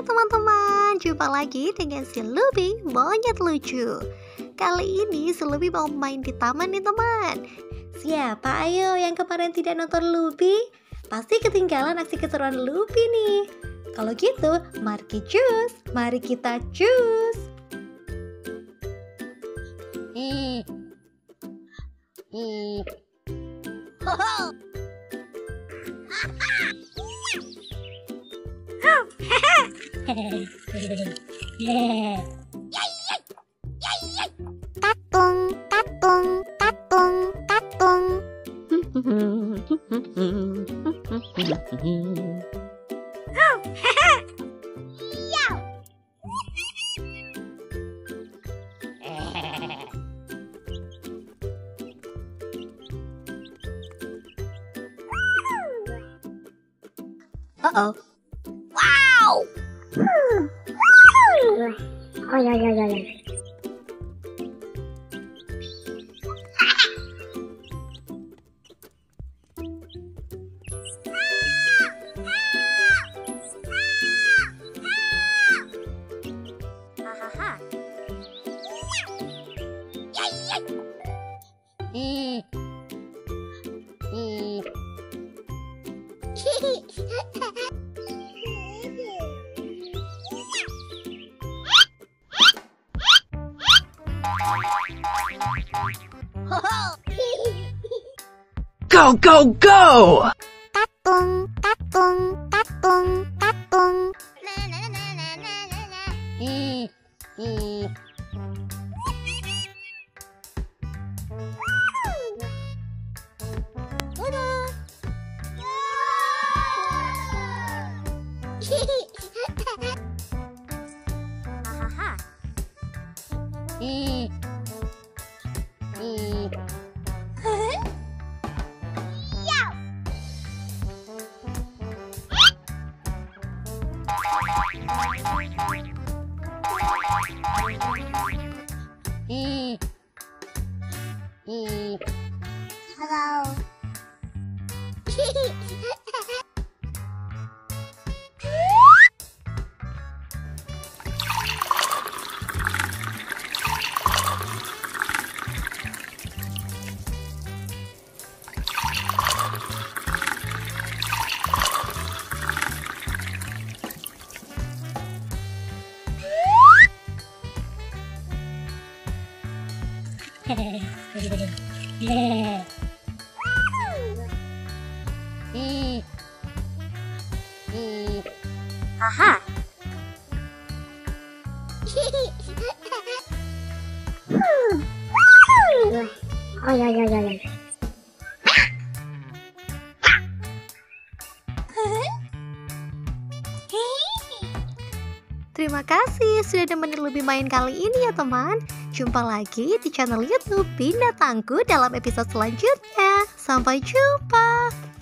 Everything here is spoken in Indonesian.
Hai teman-teman, jumpa lagi dengan si Luby Monyet Lucu. Kali ini si Luby mau main di taman nih teman. Siapa ayo yang kemarin tidak nonton Luby? Pasti ketinggalan aksi keseruan Luby nih. Kalau gitu, mari kita cus. Tatung, tatung, tatung, tatung. Uh-oh. Wow. Oh ya. Go, go, go! Tatung, tatung, tatung, tatung. Hello. Aha. Oh ya. Terima kasih sudah nemenin Luby main kali ini ya teman. Jumpa lagi di channel YouTube Binatangku dalam episode selanjutnya. Sampai jumpa.